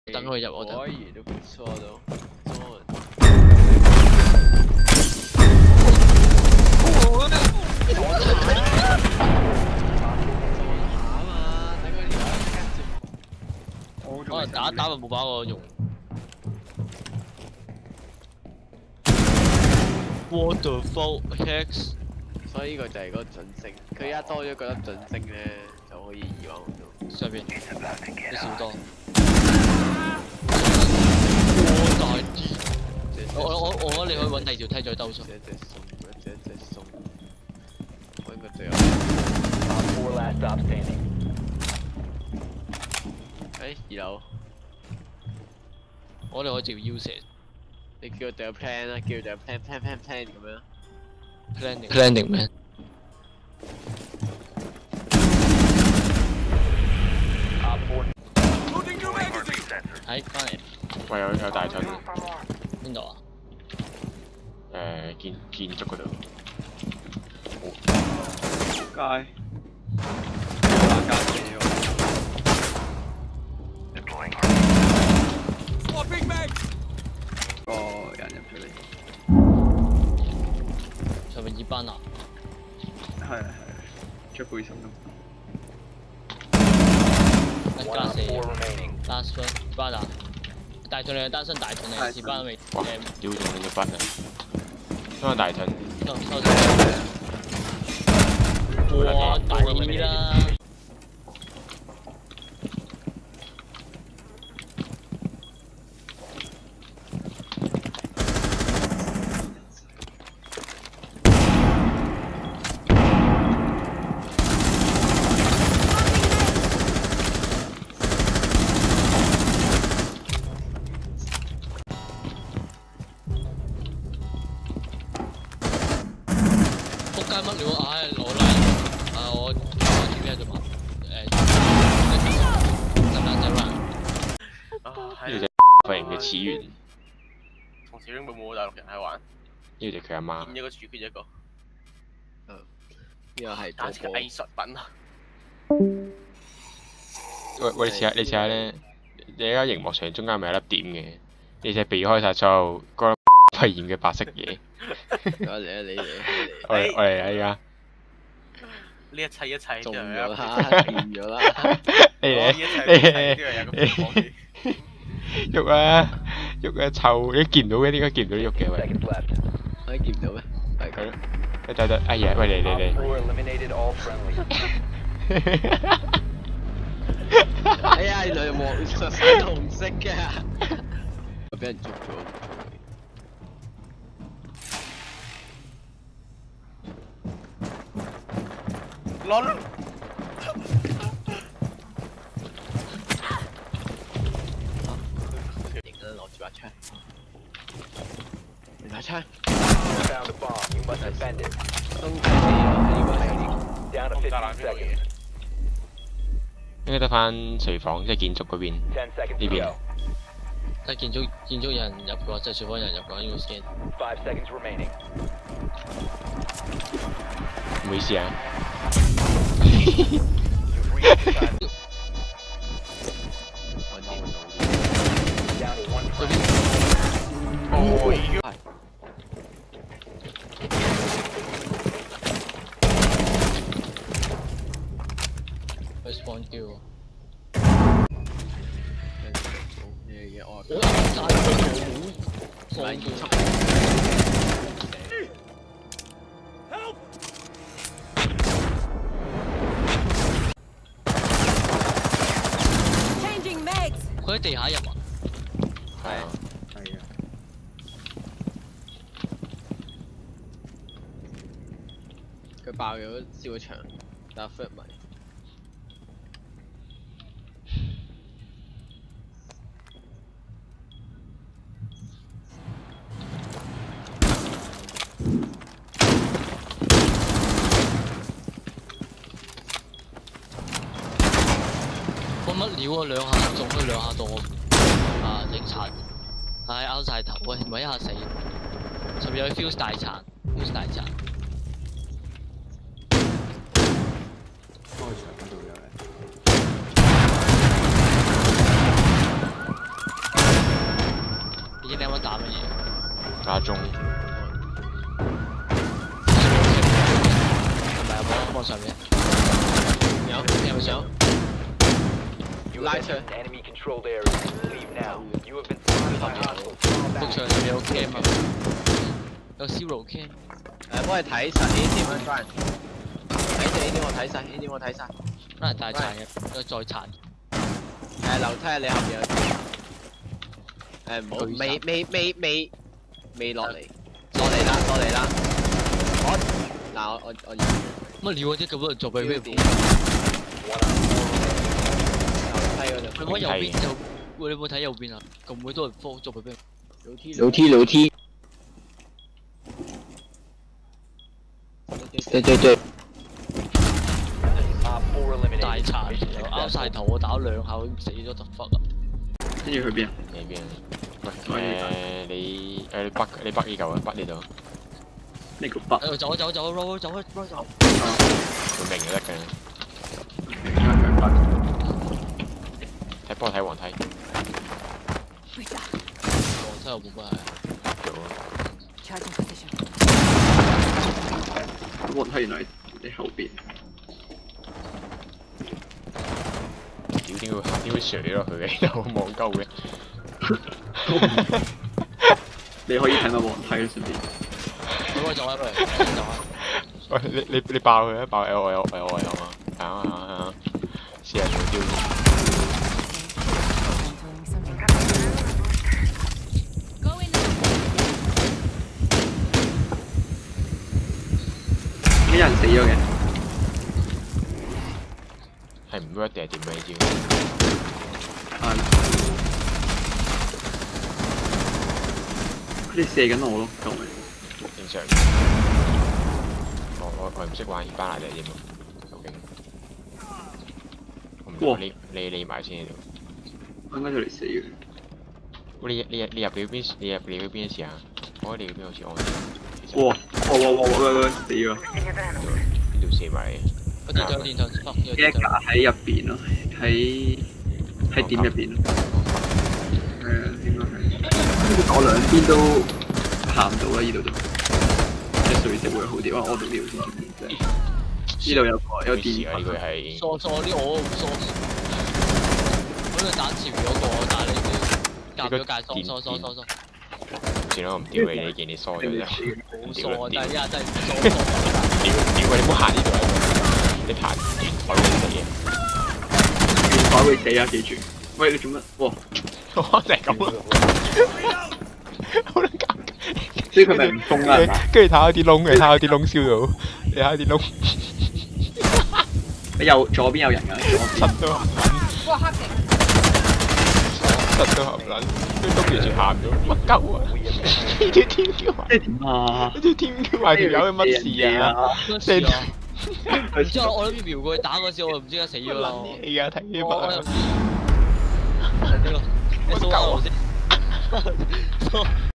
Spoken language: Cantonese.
等佢入我度。 果然都不錯都。 可能打咪冇把我用。What the fuck hex？ 所以呢個就係嗰個準星，佢而家多咗嗰粒準星咧，就可以移往到上邊啲少多。大啲！我覺得你可以揾第二條梯再兜出。 這送，我應該最後。誒，2樓。 我哋可以照腰射。 你叫我哋有 plan 啦，叫我哋有 plan 咁樣。 planning 咩？喺翻嚟。 喂，有大盾。 邊度啊？ 建築嗰度。 街。個人入咗嚟。 上面2班啊？ 係着背心咁。 1加4 ，last one 班啊！大盾你係單身大盾定係2班未？ 哇！屌仲另一班啊！因為大盾。 哇！大啲啦！仆街乜料？唉，攞啦！我知咩啫嘛？得唔得？ 呢隻髮型嘅始源。 從小英冇大陸人喺玩。 呢隻佢阿媽。 見一個處決一個。 呢個係打似藝術品啊！ 喂，你試下咧，你而家熒幕上中間咪有粒點嘅，你就避開晒所有嗰粒發現嘅白色嘢。 嚟啊！你我嚟啊！而家。 呢一切中就咗啦，變咗啦。 你喐啊！臭！你見唔到嘅？點解見唔到喐嘅？喂， 可以見唔到咩？係佢。 得，哎呀，喂嚟！ 哎呀，原來黃色粉紅色嘅，我俾人捉咗。 LOL 型啦，攞住把槍，你把槍。 應該得翻廚房，即係建築嗰邊。呢邊。 但係建築有人入嘅話，即係廚房有人入嘅話，應該先。 唔好意思啊。 Respawn kill。 我佢喺地下入啊！ 係啊。 佢爆咗燒咗牆，但係 fit 埋。 乜料啊！2下中咗2下到我啊零殘，唉拗晒頭喂，唔係1下死，上面有 fuse 大殘，fuse 大殘。 開場嗰度有人。 你啱啱打乜嘢？ 打中係咪啊？望上面。有，你有冇上？ 拉出。 Enemy controlled areas. Leave now. You have been spotted by hostiles. Fall 幅 back. 上面有 cam 啊，有 zero cam。 幫你睇實 A 點樣 try。睇住 A 點我睇晒 ，A 點我睇晒。 可能大殘嘅，再殘。 樓梯啊，你後邊有啲。唔好，未落嚟，落嚟啦。我乜料啊！啲咁多人做俾咩？ 點？ One on 樓梯嗰度。 你右邊就，你有冇睇右邊啊？咁鬼多人科做俾咩？ 老 T。對。 Op 4 eliminated. 大殘 Mission 又拗晒 successful. 頭，我打咗2下已經死咗特忽啊！ 跟住去邊啊？ 你邊？喂你北呢嚿啊，北呢度。 呢個北。 走，佢明就得嘅。睇波睇黃梯。 黃梯又冇乜係。 做啊！ Charging position. 我睇原來你後邊。 屌點會射落去嘅？有望鳩嘅。 你可以睇下黃梯啦，順便。 佢走啊！ 喂你爆佢啊！爆 L 啊！係啊！試下做雕。 Entering something. Go in. 啲人死咗嘅。 係唔 work 定係點嘅呢招？ 佢哋射緊我咯，救命！ 正常。我唔識玩巴拿地添喎，究竟。我唔知你埋先喺度。 我應該就嚟死嘅。 你入邊邊？你入邊一次啊？我覺得你嗰邊好似安。 哇！死咗！ 邊度射埋嚟？ 個電筒 fuck 呢個一電筒。 格喺入邊咯，喺點入邊咯。應該係。我兩邊都行唔到啦，呢度都。即係垂直會好啲，我度呢度先真係。呢度有電。 呢個係。 疏呢我唔疏。嗰度打前面嗰個，但係你夾咗界疏。 算啦，我唔屌你，你見你疏咗就。 好疏啊！但係依家真係疏。 屌你唔好行呢度啊！你行台會死嘅。 台會死啊！記住。喂，你做乜？哇！ 我就係咁咯。好撚尷尬。 即係佢咪唔封啦？ 跟住睇下啲窿，你睇下啲窿燒到，你睇下啲窿。 你右左邊有人㗎， 實都合撚。 哇黑警！ 實都合撚，啲窿完全行唔到，乜鳩啊？呢條天橋啊！ 即係點啊？ 呢條天橋埋條友係乜事啊？ 乜事啊？然之後我諗住瞄過去打嗰時，我就唔知點解死咗啦。 你而家睇呢我筆入邊。呢個。你掃下我先。